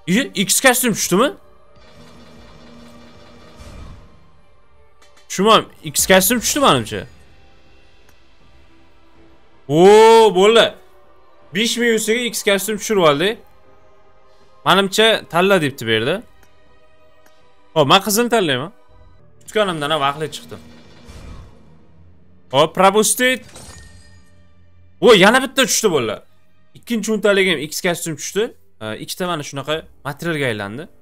X kostyum tushdimi? Tushmam, X kostyum tushdi menimcha. Bo'ldi. 5000 yusiga X kostyum tushirib oldik. Menimcha tanla debdi bu yerda. Hop, men qizilni tanlayman. Tutganimdan ham vaqtli chiqdim. Hop, propustit. Yana bitta tushdi bolalar. Ikkinchi o'ntaligim X kostyum tushdi. Ikkita mana shunaqa materialga aylandi.